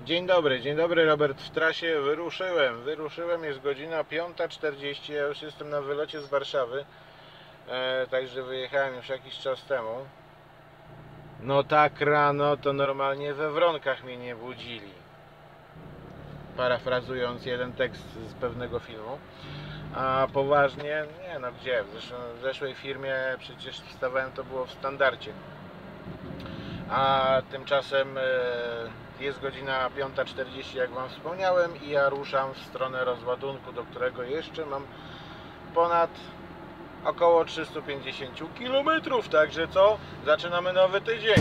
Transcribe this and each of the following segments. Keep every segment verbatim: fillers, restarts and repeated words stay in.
Dzień dobry, dzień dobry, Robert w trasie. Wyruszyłem, wyruszyłem, jest godzina piąta czterdzieści, ja już jestem na wylocie z Warszawy, e, także wyjechałem już jakiś czas temu. No tak rano to normalnie we Wronkach mnie nie budzili, parafrazując jeden tekst z pewnego filmu. A poważnie, nie no gdzie, w, zeszłym, w zeszłej firmie przecież wstawałem, to było w standardzie. A tymczasem e, jest godzina piąta czterdzieści, jak Wam wspomniałem, i ja ruszam w stronę rozładunku, do którego jeszcze mam ponad około trzysta pięćdziesiąt kilometrów. Także co? Zaczynamy nowy tydzień.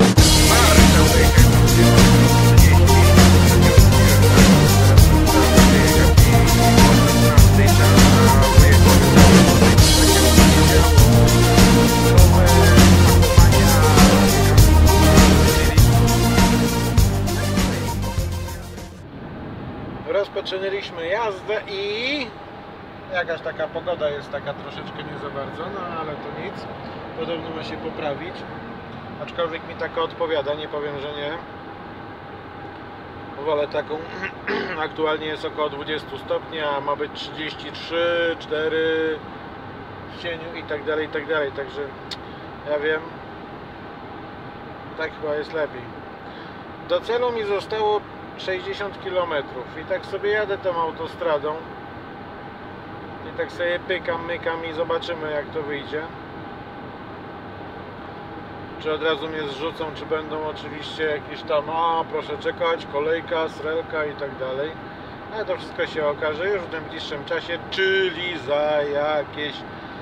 Rozpoczynaliśmy jazdę i jakaś taka pogoda jest taka troszeczkę nie za bardzo, no ale to nic, podobno ma się poprawić, aczkolwiek mi taka odpowiada, nie powiem, że nie. Wolę taką, aktualnie jest około dwadzieścia stopni, a ma być trzydzieści trzy, cztery w cieniu i tak dalej, i tak dalej, także ja wiem, tak chyba jest lepiej. Do celu mi zostało sześćdziesiąt kilometrów i tak sobie jadę tą autostradą i tak sobie pykam, mykam i zobaczymy, jak to wyjdzie, czy od razu mnie zrzucą, czy będą oczywiście jakieś tam, a proszę czekać, kolejka, srelka i tak dalej, ale to wszystko się okaże już w najbliższym czasie, czyli za jakieś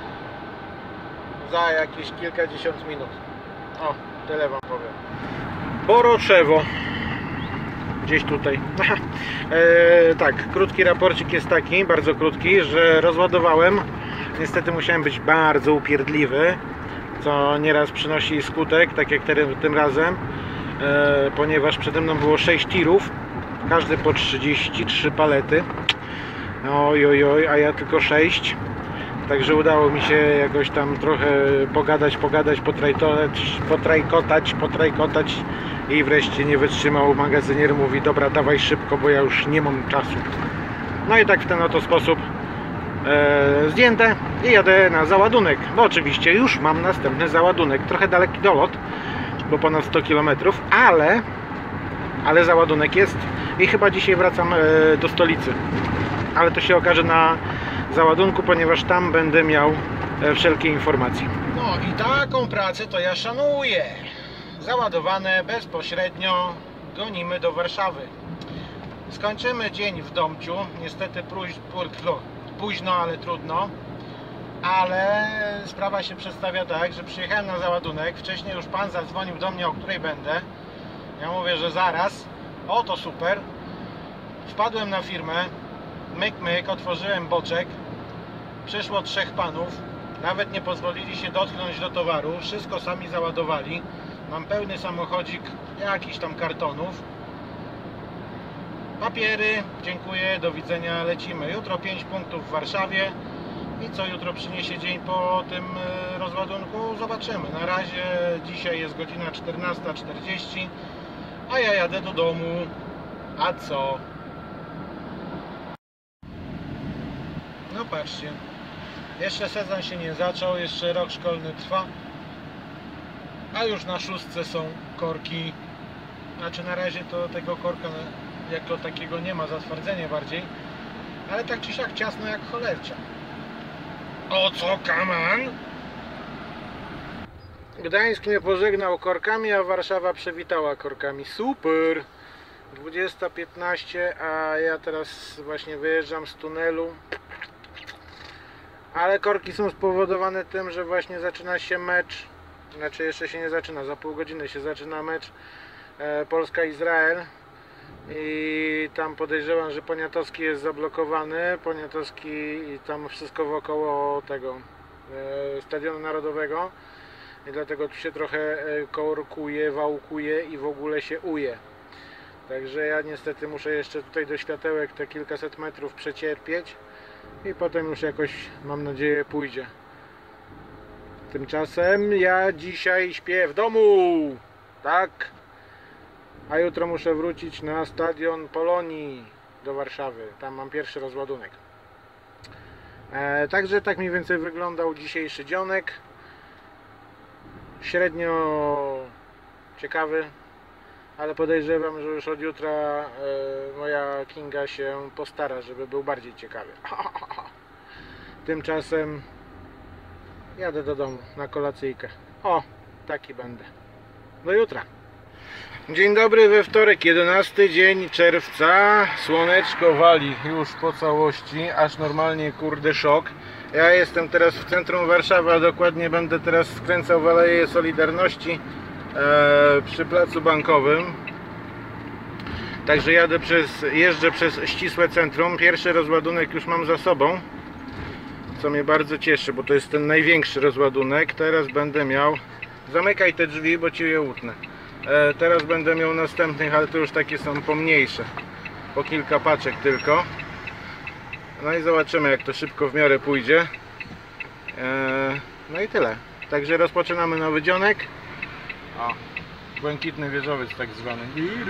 za jakieś kilkadziesiąt minut. O, tyle Wam powiem. Boroczewo gdzieś tutaj. e, tak, krótki raporcik jest taki, bardzo krótki, że rozładowałem. Niestety musiałem być bardzo upierdliwy, co nieraz przynosi skutek, tak jak tym, tym razem, e, ponieważ przede mną było sześć tirów, każdy po trzydzieści trzy palety. Oj, oj, oj, a ja tylko sześć. Także udało mi się jakoś tam trochę pogadać, pogadać, potrajkotać, potrajkotać, potrajkotać i wreszcie nie wytrzymał magazynier, mówi dobra, dawaj szybko, bo ja już nie mam czasu. No i tak w ten oto sposób e, zdjęte i jadę na załadunek, bo oczywiście już mam następny załadunek, trochę daleki dolot, bo ponad sto kilometrów, ale ale załadunek jest i chyba dzisiaj wracam e, do stolicy, ale to się okaże na załadunku, ponieważ tam będę miał wszelkie informacje. No i taką pracę to ja szanuję. Załadowane bezpośrednio gonimy do Warszawy. Skończymy dzień w domciu. Niestety późno, ale trudno. Ale sprawa się przedstawia tak, że przyjechałem na załadunek. Wcześniej już pan zadzwonił do mnie, o której będę. Ja mówię, że zaraz. O, to super. Wpadłem na firmę. Myk, myk, otworzyłem boczek, przyszło trzech panów, nawet nie pozwolili się dotknąć do towaru, wszystko sami załadowali. Mam pełny samochodzik jakichś tam kartonów, papiery, dziękuję, do widzenia, lecimy. Jutro pięć punktów w Warszawie i co jutro przyniesie dzień po tym rozładunku, zobaczymy. Na razie dzisiaj jest godzina czternasta czterdzieści, a ja jadę do domu, a co? No patrzcie, jeszcze sezon się nie zaczął, jeszcze rok szkolny trwa, a już na szóstce są korki. Znaczy na razie to tego korka jako takiego nie ma, zatwardzenie bardziej, ale tak czy siak ciasno jak cholercia. O co, kaman? Gdańsk mnie pożegnał korkami, a Warszawa przywitała korkami. Super! dwudziesta piętnaście, a ja teraz właśnie wyjeżdżam z tunelu. Ale korki są spowodowane tym, że właśnie zaczyna się mecz, znaczy jeszcze się nie zaczyna, za pół godziny się zaczyna mecz e, Polska-Izrael i tam podejrzewam, że Poniatowski jest zablokowany, Poniatowski i tam wszystko wokoło tego e, Stadionu Narodowego i dlatego tu się trochę e, korkuje, wałkuje i w ogóle się uje. Także ja niestety muszę jeszcze tutaj do światełek te kilkaset metrów przecierpieć i potem już jakoś, mam nadzieję, pójdzie. Tymczasem ja dzisiaj śpię w domu. Tak. A jutro muszę wrócić na stadion Polonii do Warszawy. Tam mam pierwszy rozładunek. E, także tak mniej więcej wyglądał dzisiejszy dzionek. Średnio ciekawy, ale podejrzewam, że już od jutra e, moja Kinga się postara, żeby był bardziej ciekawy. Tymczasem jadę do domu na kolacyjkę. O, taki będę. Do jutra. Dzień dobry we wtorek, jedenasty dzień czerwca. Słoneczko wali już po całości, aż normalnie kurde szok. Ja jestem teraz w centrum Warszawy, a dokładnie będę teraz skręcał w Aleję Solidarności e, przy placu Bankowym. Także jadę przez, jeżdżę przez ścisłe centrum. Pierwszy rozładunek już mam za sobą, co mnie bardzo cieszy, bo to jest ten największy rozładunek. Teraz będę miał... Zamykaj te drzwi, bo ci je utnę. E, teraz będę miał następnych, ale to już takie są pomniejsze. Po kilka paczek tylko. No i zobaczymy, jak to szybko w miarę pójdzie. E, no i tyle. Także rozpoczynamy nowy dzionek. O, błękitny wieżowiec tak zwany.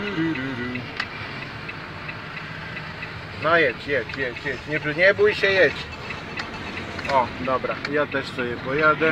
No jedź, jedź, jedź, jedź. Nie, nie bój się, jedź. O, dobra, ja też sobie pojadę.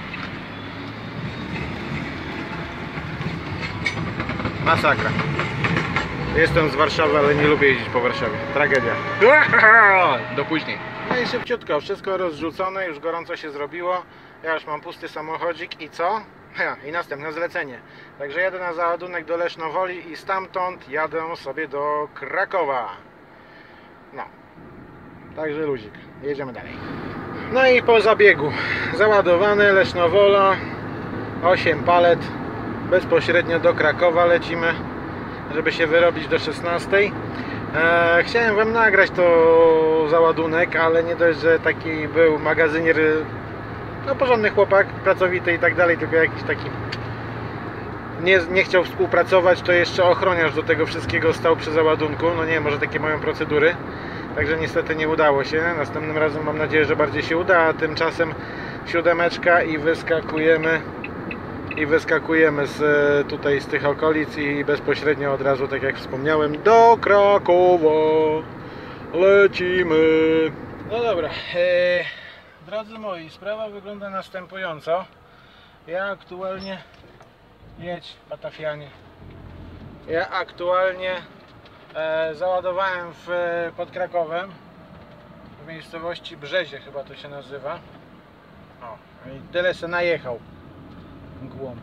Masakra. Jestem z Warszawy, ale nie lubię jeździć po Warszawie. Tragedia. Do później. No i szybciutko, wszystko rozrzucone, już gorąco się zrobiło. Ja już mam pusty samochodzik i co? Ja, i następne zlecenie. Także jadę na załadunek do Lesznowoli i stamtąd jadę sobie do Krakowa. No. Także luzik. Jedziemy dalej. No i po zabiegu. Załadowane, Lesznowola. osiem palet. Bezpośrednio do Krakowa lecimy, żeby się wyrobić do szesnastej. E, chciałem wam nagrać to załadunek, ale nie dość, że taki był magazynier, no porządny chłopak, pracowity i tak dalej, tylko jakiś taki nie, nie chciał współpracować, to jeszcze ochroniarz do tego wszystkiego stał przy załadunku. No nie wiem, może takie mają procedury. Także niestety nie udało się. Następnym razem mam nadzieję, że bardziej się uda, a tymczasem siódemeczka i wyskakujemy i wyskakujemy z, tutaj z tych okolic i bezpośrednio od razu, tak jak wspomniałem, do Krakowa lecimy. No dobra, eee, drodzy moi, sprawa wygląda następująco. Ja aktualnie jedź Patafianie. Ja aktualnie e, załadowałem w, pod Krakowem w miejscowości Brzezie, chyba to się nazywa. O, i tyle se najechał. Głąb.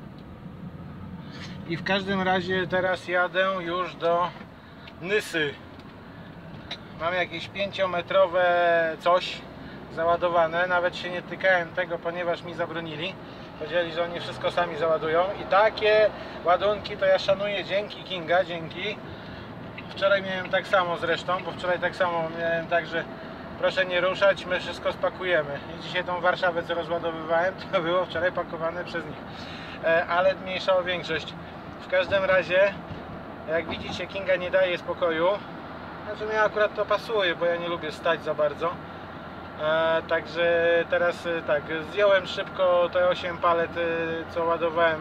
I w każdym razie teraz jadę już do Nysy. Mam jakieś pięciometrowe coś załadowane. Nawet się nie tykałem tego, ponieważ mi zabronili. Powiedzieli, że oni wszystko sami załadują. I takie ładunki to ja szanuję. Dzięki Kinga, dzięki. Wczoraj miałem tak samo zresztą, bo wczoraj tak samo miałem tak, że proszę nie ruszać, my wszystko spakujemy. I dzisiaj tą Warszawę, co rozładowywałem, to było wczoraj pakowane przez nich. E, ale mniejsza o większość. W każdym razie, jak widzicie, Kinga nie daje spokoju. Znaczy mnie akurat to pasuje, bo ja nie lubię stać za bardzo. E, także teraz e, tak, zdjąłem szybko te osiem palet, e, co ładowałem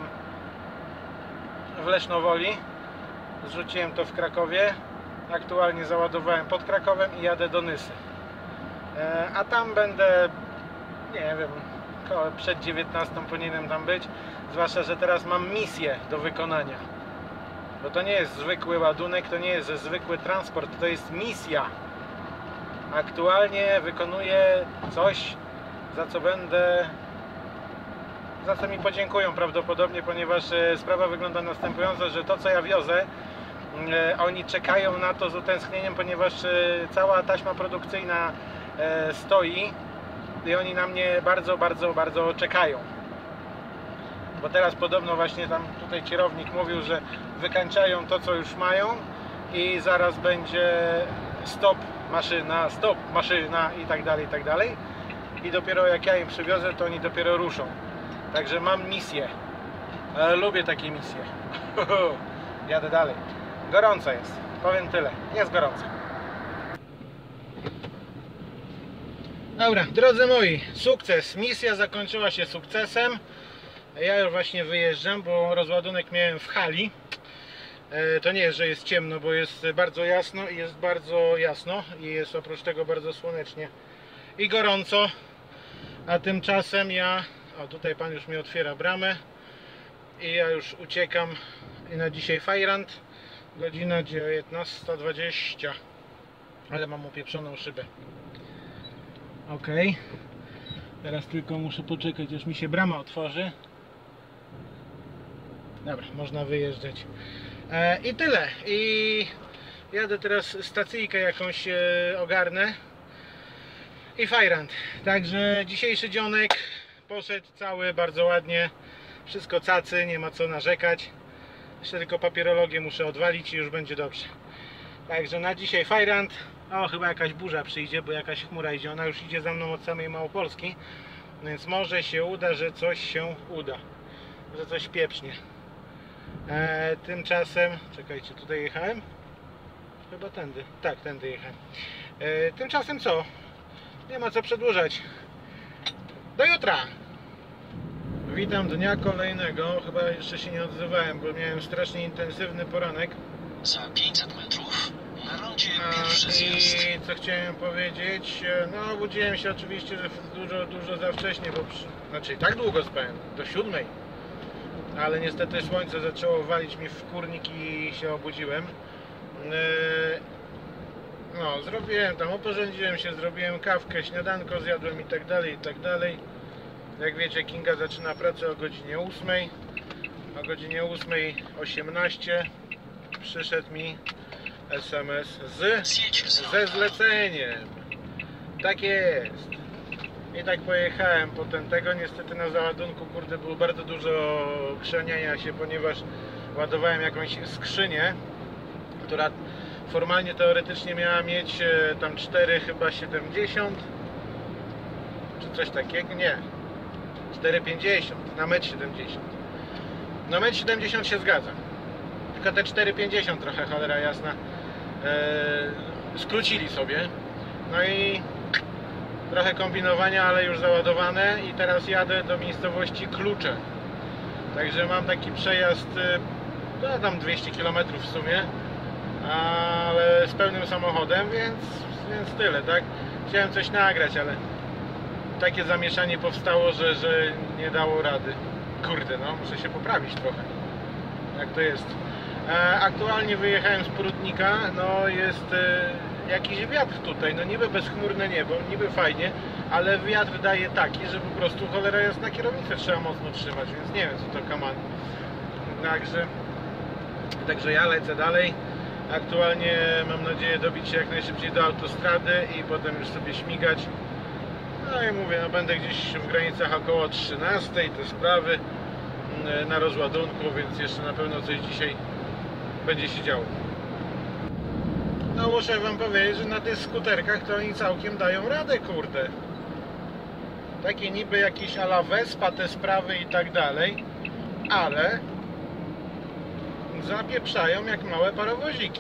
w Lesznowoli. Zrzuciłem to w Krakowie. Aktualnie załadowałem pod Krakowem i jadę do Nysy. A tam będę, nie wiem, przed dziewiętnastą powinienem tam być. Zwłaszcza, że teraz mam misję do wykonania. Bo to nie jest zwykły ładunek, to nie jest zwykły transport, to jest misja. Aktualnie wykonuję coś, za co będę, za co mi podziękują prawdopodobnie, ponieważ sprawa wygląda następująco, że to, co ja wiozę, oni czekają na to z utęsknieniem, ponieważ cała taśma produkcyjna stoi i oni na mnie bardzo, bardzo, bardzo czekają. Bo teraz podobno właśnie tam tutaj kierownik mówił, że wykańczają to, co już mają i zaraz będzie stop maszyna, stop maszyna i tak dalej, i tak dalej. I dopiero jak ja im przywiozę, to oni dopiero ruszą. Także mam misję. Ale lubię takie misje. Jadę dalej. Gorąco jest, powiem tyle. Jest gorąco. Dobra, drodzy moi, sukces. Misja zakończyła się sukcesem. Ja już właśnie wyjeżdżam, bo rozładunek miałem w hali. To nie jest, że jest ciemno, bo jest bardzo jasno i jest bardzo jasno i jest oprócz tego bardzo słonecznie i gorąco. A tymczasem ja, o tutaj pan już mi otwiera bramę i ja już uciekam i na dzisiaj fajrant, godzina dziewiętnasta dwadzieścia, ale mam upieprzoną szybę. Ok, teraz tylko muszę poczekać, aż mi się brama otworzy. Dobra, można wyjeżdżać. E, I tyle. I jadę teraz stacyjkę jakąś e, ogarnę i fajrant. Także dzisiejszy dzionek poszedł cały bardzo ładnie. Wszystko cacy, nie ma co narzekać. Jeszcze tylko papierologię muszę odwalić i już będzie dobrze. Także na dzisiaj fajrant. O, chyba jakaś burza przyjdzie, bo jakaś chmura idzie. Ona już idzie za mną od samej Małopolski. Więc może się uda, że coś się uda. Że coś pieprznie. E, tymczasem, czekajcie, tutaj jechałem? Chyba tędy, tak, tędy jechałem. E, tymczasem co? Nie ma co przedłużać. Do jutra! Witam dnia kolejnego. Chyba jeszcze się nie odzywałem, bo miałem strasznie intensywny poranek. Za pięćset metrów na rondzie pierwszy zjazd. I co chciałem powiedzieć? No, obudziłem się oczywiście dużo, dużo za wcześnie, bo przy... znaczy tak długo spałem, do siódmej. Ale niestety słońce zaczęło walić mi w kurnik i się obudziłem. No, zrobiłem tam, oporządziłem się, zrobiłem kawkę, śniadanko zjadłem i tak dalej, i tak dalej. Jak wiecie, Kinga zaczyna pracę o godzinie ósmej. O godzinie ósmej osiemnaście przyszedł mi es em es z, ze zleceniem. Tak jest. I tak pojechałem potem tego, niestety na załadunku, kurde, było bardzo dużo krzeniania się, ponieważ ładowałem jakąś skrzynię, która formalnie, teoretycznie miała mieć tam cztery chyba siedemdziesiąt czy coś takiego, nie, cztery pięćdziesiąt na metr siedemdziesiąt. No metr siedemdziesiąt się zgadza, tylko te cztery pięćdziesiąt trochę, cholera jasna, yy, skrócili sobie. No i trochę kombinowania, ale już załadowane i teraz jadę do miejscowości Klucze. Także mam taki przejazd, no tam dwieście kilometrów w sumie, ale z pełnym samochodem, więc, więc tyle, tak? Chciałem coś nagrać, ale takie zamieszanie powstało, że, że nie dało rady. Kurde, no muszę się poprawić trochę. Jak to jest? Aktualnie wyjechałem z Prudnika, no jest jakiś wiatr tutaj, no niby bezchmurne niebo, niby fajnie, ale wiatr daje taki, że po prostu cholera jasna, kierownicę trzeba mocno trzymać, więc nie wiem co to kaman. Także, także ja lecę dalej. Aktualnie mam nadzieję dobić się jak najszybciej do autostrady i potem już sobie śmigać. No i mówię, no będę gdzieś w granicach około trzynastej, te sprawy na rozładunku, więc jeszcze na pewno coś dzisiaj będzie się działo. No muszę wam powiedzieć, że na tych skuterkach to oni całkiem dają radę, kurde. Takie niby jakieś a la Vespa, te sprawy i tak dalej, ale zapieprzają jak małe parowoziki.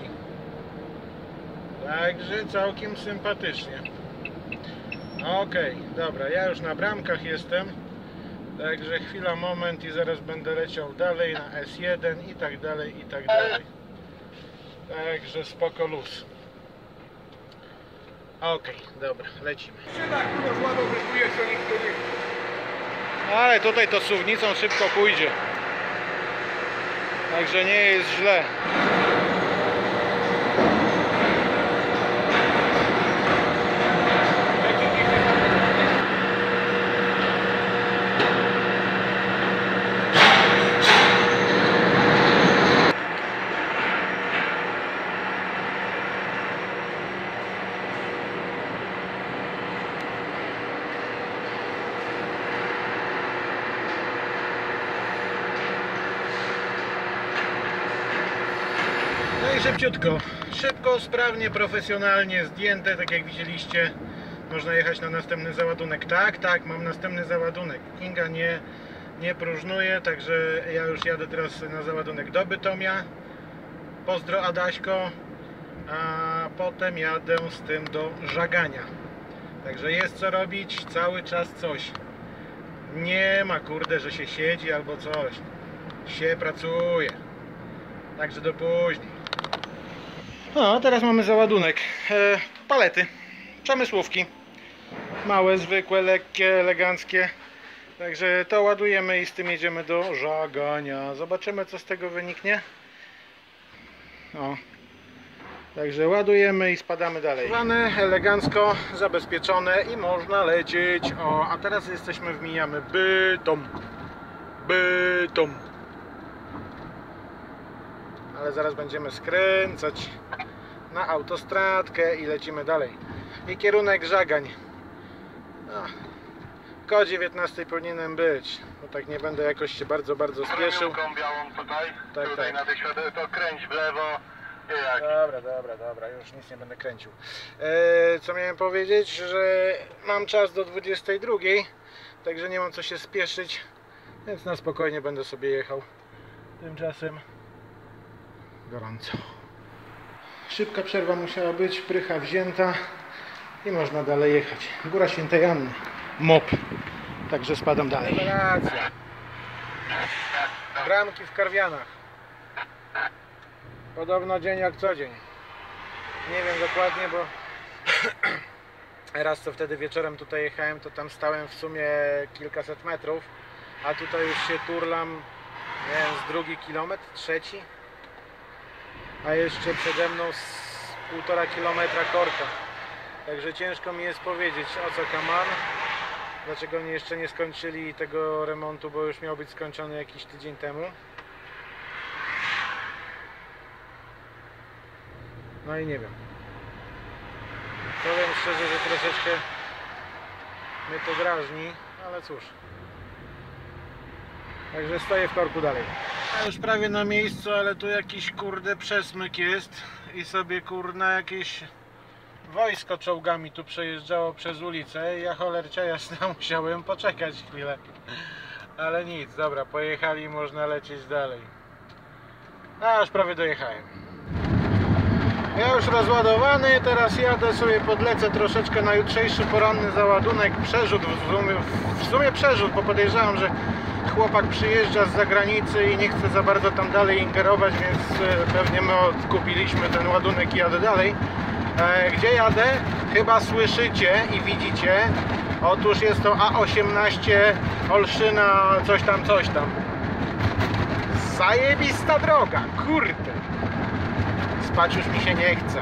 Także całkiem sympatycznie. Okej, okay, dobra, ja już na bramkach jestem. Także chwila, moment i zaraz będę leciał dalej na es jeden i tak dalej, i tak dalej. Także spoko luz. Okej, okay, dobra, lecimy. Ale tutaj to suwnicą szybko pójdzie. Także nie jest źle. No i szybciutko, szybko, sprawnie, profesjonalnie zdjęte, tak jak widzieliście. Można jechać na następny załadunek. Tak, tak, mam następny załadunek. Kinga nie, nie próżnuje, także ja już jadę teraz na załadunek do Bytomia. Pozdro Adaśko. A potem jadę z tym do Żagania. Także jest co robić, cały czas coś. Nie ma, kurde, że się siedzi albo coś. Się pracuje. Także do później. No, teraz mamy załadunek. E, palety, przemysłówki. Małe, zwykłe, lekkie, eleganckie. Także to ładujemy i z tym jedziemy do żagania. Zobaczymy, co z tego wyniknie. O. Także ładujemy i spadamy dalej. Elegancko, zabezpieczone i można lecieć. O, a teraz jesteśmy w Mijamy Bytom. Bytom. Ale zaraz będziemy skręcać na autostradkę i lecimy dalej. I kierunek Żagań. No, koło dziewiętnastej powinienem być. Bo tak nie będę jakoś się bardzo, bardzo spieszył. białą tutaj, Tak, tutaj tak. na tej światle, to kręć w lewo. I jak? Dobra, dobra, dobra, już nic nie będę kręcił. E, co miałem powiedzieć, że mam czas do dwudziestej drugiej, także nie mam co się spieszyć, więc na spokojnie będę sobie jechał. Tymczasem gorąco. Szybka przerwa musiała być, prycha wzięta i można dalej jechać. Góra Świętej Anny, M O P, także spadam dalej. Rewelacja. Bramki w Karwianach. Podobno dzień jak co dzień. Nie wiem dokładnie, bo raz co wtedy wieczorem tutaj jechałem, to tam stałem w sumie kilkaset metrów, a tutaj już się turlam, nie wiem, z drugi kilometr, trzeci, a jeszcze przede mną z półtora kilometra korka. Także ciężko mi jest powiedzieć, o co kaman, dlaczego oni jeszcze nie skończyli tego remontu, bo już miał być skończony jakiś tydzień temu. No i nie wiem. Powiem szczerze, że troszeczkę mnie to drażni, ale cóż. Także stoję w korku dalej. A już prawie na miejscu, ale tu jakiś kurde przesmyk jest i sobie kurna jakieś wojsko czołgami tu przejeżdżało przez ulicę i ja cholercia jasna musiałem poczekać chwilę. Ale nic, dobra, pojechali, można lecieć dalej. A już prawie dojechałem. Ja już rozładowany, teraz jadę sobie, podlecę troszeczkę na jutrzejszy poranny załadunek, przerzut, w sumie, w sumie przerzut, bo podejrzewam, że chłopak przyjeżdża z zagranicy i nie chce za bardzo tam dalej ingerować, więc pewnie my odkupiliśmy ten ładunek i jadę dalej. E, gdzie jadę? Chyba słyszycie i widzicie. Otóż jest to A osiemnaście Olszyna, coś tam, coś tam. Zajebista droga, kurde. Spać już mi się nie chce.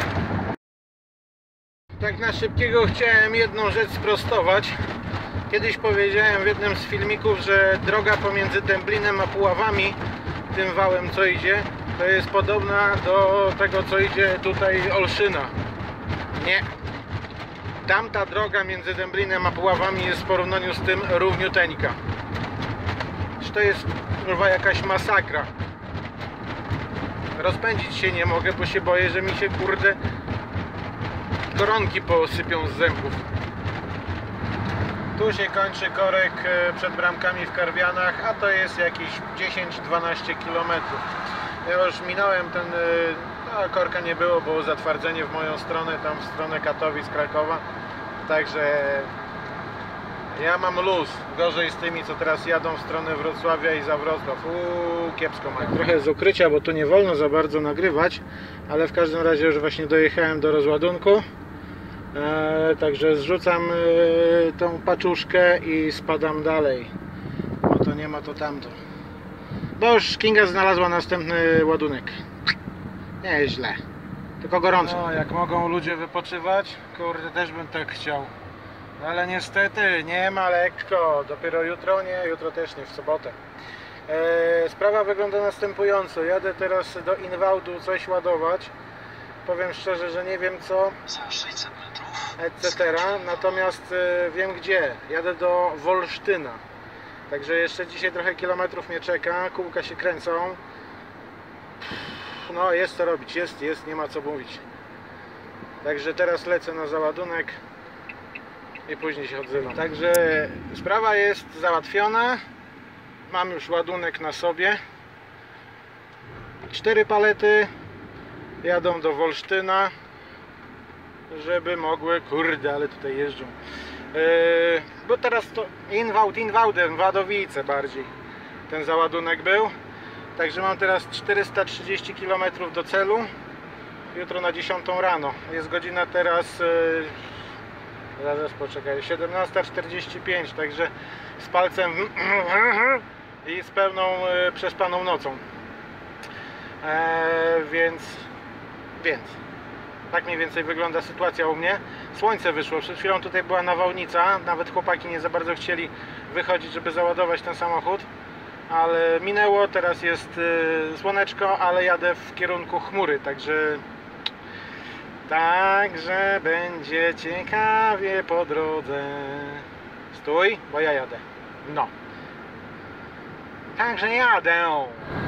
Tak na szybkiego chciałem jedną rzecz sprostować. Kiedyś powiedziałem w jednym z filmików, że droga pomiędzy Dęblinem a Puławami, tym wałem co idzie, to jest podobna do tego co idzie tutaj Olszyna. Nie. Tamta droga między Dęblinem a Puławami jest w porównaniu z tym równiuteńka. To jest kurwa jakaś masakra. Rozpędzić się nie mogę, bo się boję, że mi się kurde koronki posypią z zębów. Tu się kończy korek przed bramkami w Karwianach, a to jest jakieś dziesięć dwanaście kilometrów. Ja już minąłem ten, no korka nie było, było zatwardzenie w moją stronę, tam w stronę Katowic, Krakowa. Także ja mam luz. Gorzej z tymi, co teraz jadą w stronę Wrocławia i za Wrocław. Uuu, kiepsko ma. Trochę z ukrycia, bo tu nie wolno za bardzo nagrywać, ale w każdym razie już właśnie dojechałem do rozładunku. Eee, także zrzucam e, tą paczuszkę i spadam dalej. Bo to nie ma to tamto. Bo już Kinga znalazła następny ładunek. Nie jest źle. Tylko gorąco. No, jak mogą ludzie wypoczywać, kurde, też bym tak chciał. Ale niestety nie ma lekko. Dopiero jutro nie, jutro też nie, w sobotę. Eee, sprawa wygląda następująco. Jadę teraz do Inwałdu coś ładować. Powiem szczerze, że nie wiem co, Za sześćset metrów. et cetera. Natomiast e, wiem gdzie. Jadę do Wolsztyna. Także jeszcze dzisiaj trochę kilometrów mnie czeka. Kółka się kręcą. No jest co robić, jest, jest, nie ma co mówić. Także teraz lecę na załadunek i później się odzywam. Także sprawa jest załatwiona. Mam już ładunek na sobie. Cztery palety jadą do Wolsztyna, żeby mogły, kurde, ale tutaj jeżdżą. Yy, bo teraz to Inwałd, Inwałdem, Wadowice bardziej ten załadunek był. Także mam teraz czterysta trzydzieści kilometrów do celu. Jutro na dziesiątą rano. Jest godzina teraz yy, zaraz poczekaj, siedemnasta czterdzieści pięć, także z palcem i z pełną yy, przespaną nocą. Eee, więc więc tak mniej więcej wygląda sytuacja u mnie. Słońce wyszło, przed chwilą tutaj była nawałnica, nawet chłopaki nie za bardzo chcieli wychodzić, żeby załadować ten samochód, ale minęło, teraz jest y, słoneczko, ale jadę w kierunku chmury, także także będzie ciekawie po drodze. Stój, bo ja jadę. No. Także jadę.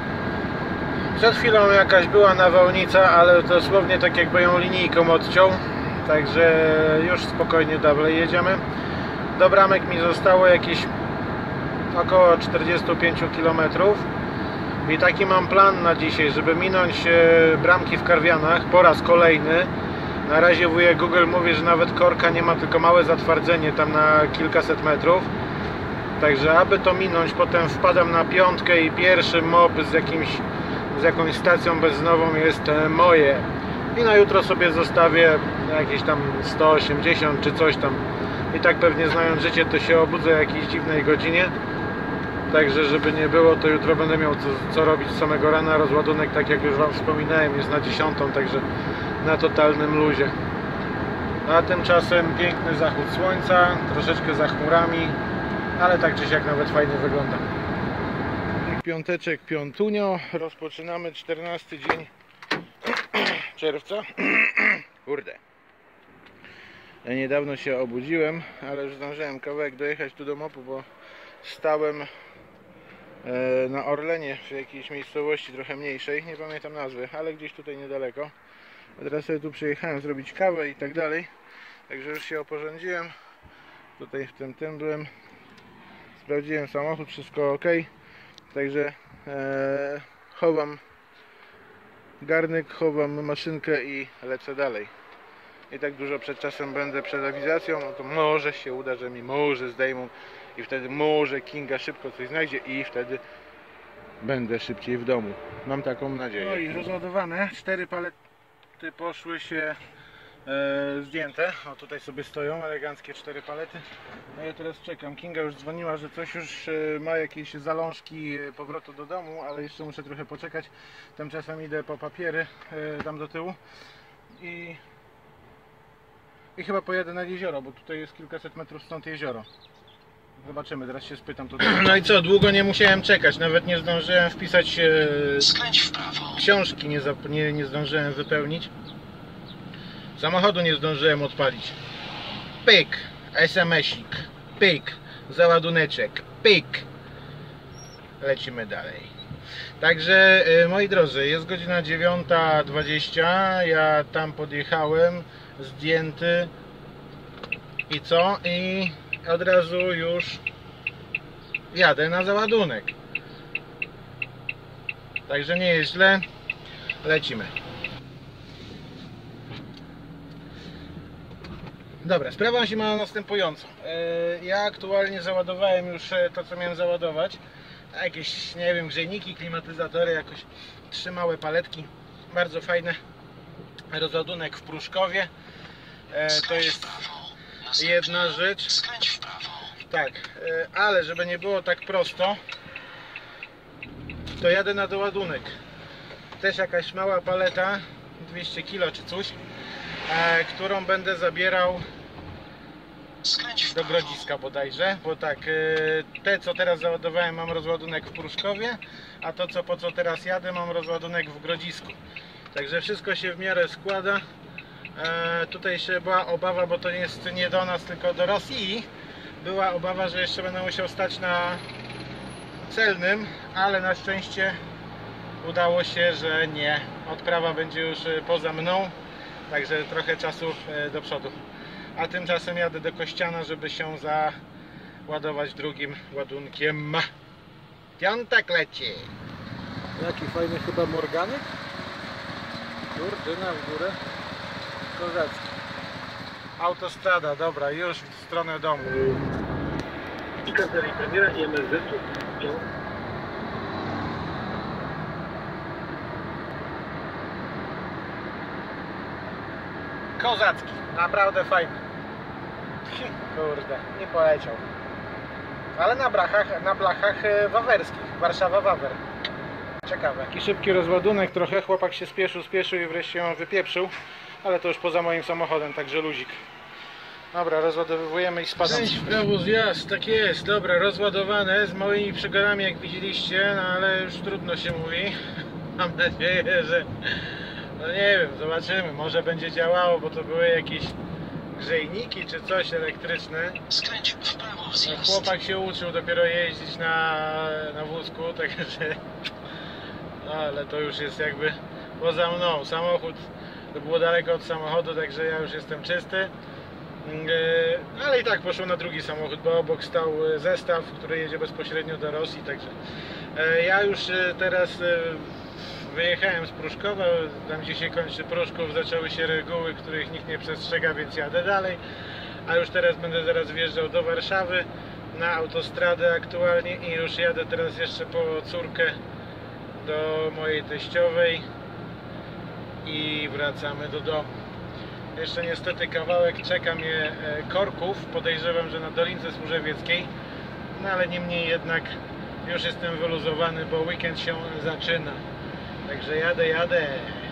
Przed chwilą jakaś była nawałnica, ale dosłownie tak jakby ją linijką odciął. Także już spokojnie dalej jedziemy. Do bramek mi zostało jakieś około czterdzieści pięć kilometrów. I taki mam plan na dzisiaj, żeby minąć bramki w Karwianach po raz kolejny. Na razie wujek Google mówi, że nawet korka nie ma, tylko małe zatwardzenie tam na kilkaset metrów. Także aby to minąć, potem wpadam na piątkę i pierwszy mob z jakimś z jakąś stacją benzynową jest moje. I na jutro sobie zostawię jakieś tam sto osiemdziesiąt czy coś tam. I tak pewnie znając życie, to się obudzę o jakiejś dziwnej godzinie. Także żeby nie było, to jutro będę miał co, co robić z samego rana. Rozładunek, tak jak już wam wspominałem, jest na dziesiątą, także na totalnym luzie. A tymczasem piękny zachód słońca, troszeczkę za chmurami, ale tak czy siak nawet fajnie wygląda. Piąteczek, piątunio, rozpoczynamy czternasty dzień czerwca. Kurde. Ja niedawno się obudziłem, ale już zdążyłem kawałek dojechać tu do mopu, bo stałem na Orlenie w jakiejś miejscowości trochę mniejszej, nie pamiętam nazwy, ale gdzieś tutaj niedaleko. A teraz sobie tu przyjechałem zrobić kawę i tak dalej. Także już się oporządziłem. Tutaj w tym tym byłem. Sprawdziłem samochód, wszystko ok. Także e, chowam garnek, chowam maszynkę i lecę dalej. I tak dużo przed czasem będę przed awizacją, no to może się uda, że mi może zdejmą i wtedy może Kinga szybko coś znajdzie i wtedy będę szybciej w domu. Mam taką nadzieję. No i rozładowane, cztery palety poszły się e, zdjęte. O, tutaj sobie stoją eleganckie cztery palety. No ja teraz czekam. Kinga już dzwoniła, że coś już e, ma jakieś zalążki powrotu do domu, ale jeszcze muszę trochę poczekać. Tymczasem idę po papiery e, tam do tyłu i i chyba pojadę na jezioro, bo tutaj jest kilkaset metrów stąd jezioro. Zobaczymy, teraz się spytam tutaj. No i co, długo nie musiałem czekać, nawet nie zdążyłem wpisać e, Skręć w prawo. książki, nie, nie, nie zdążyłem wypełnić. Samochodu nie zdążyłem odpalić. Pyk, es em esik, pyk, załaduneczek, pyk. Lecimy dalej. Także e, moi drodzy, jest godzina dziewiąta dwadzieścia, ja tam podjechałem, zdjęty i co? I od razu już jadę na załadunek. Także nie jest źle. Lecimy. Dobra, sprawa się ma następującą. Ja aktualnie załadowałem już to, co miałem załadować. Jakieś, nie wiem, grzejniki, klimatyzatory, jakoś trzy małe paletki. Bardzo fajne. Rozładunek w Pruszkowie. To jest jedna rzecz. Skręć w prawo. Tak, ale żeby nie było tak prosto, to jadę na doładunek. Też jakaś mała paleta, dwieście kilo czy coś, którą będę zabierał do Grodziska bodajże, bo tak, te co teraz załadowałem mam rozładunek w Pruszkowie, a to co po co teraz jadę mam rozładunek w Grodzisku. Także wszystko się w miarę składa. E, tutaj się była obawa, bo to jest nie do nas, tylko do Rosji. Była obawa, że jeszcze będę musiał stać na celnym, ale na szczęście udało się, że nie. Odprawa będzie już poza mną, także trochę czasu do przodu. A tymczasem jadę do Kościana, żeby się załadować drugim ładunkiem. Piątek leci. Jaki fajny chyba morganek. Kurdyna w górę. Kozacki. Autostrada, dobra, już w stronę domu. Kozacki, naprawdę fajny. Kurde, nie poleciał. Ale na blachach, na blachach e, wawerskich, Warszawa-Wawer. Ciekawe. Taki szybki rozładunek, trochę chłopak się spieszył, spieszył i wreszcie ją wypieprzył. Ale to już poza moim samochodem, także luzik. Dobra, rozładowujemy i spadam. Kręć w prawo zjazd, tak jest, dobra, rozładowane z małymi przygodami jak widzieliście, no ale już trudno się mówi. Mam nadzieję, że no nie wiem, zobaczymy, może będzie działało, bo to były jakieś grzejniki czy coś elektryczne. Skręć w prawo No, zjazd. chłopak się uczył dopiero jeździć na, na wózku, także no, ale to już jest jakby poza mną. Samochód to było daleko od samochodu, także ja już jestem czysty. Yy, ale i tak poszło na drugi samochód, bo obok stał zestaw, który jedzie bezpośrednio do Rosji, także yy, ja już yy, teraz yy, wyjechałem z Pruszkowa, tam gdzie się kończy Pruszków, zaczęły się reguły, których nikt nie przestrzega, więc jadę dalej, a już teraz będę zaraz wjeżdżał do Warszawy na autostradę aktualnie i już jadę teraz jeszcze po córkę do mojej teściowej i wracamy do domu. Jeszcze niestety kawałek czeka mnie korków, podejrzewam, że na Dolince Służewieckiej, no ale niemniej jednak już jestem wyluzowany, bo weekend się zaczyna. Także jadę, jadę.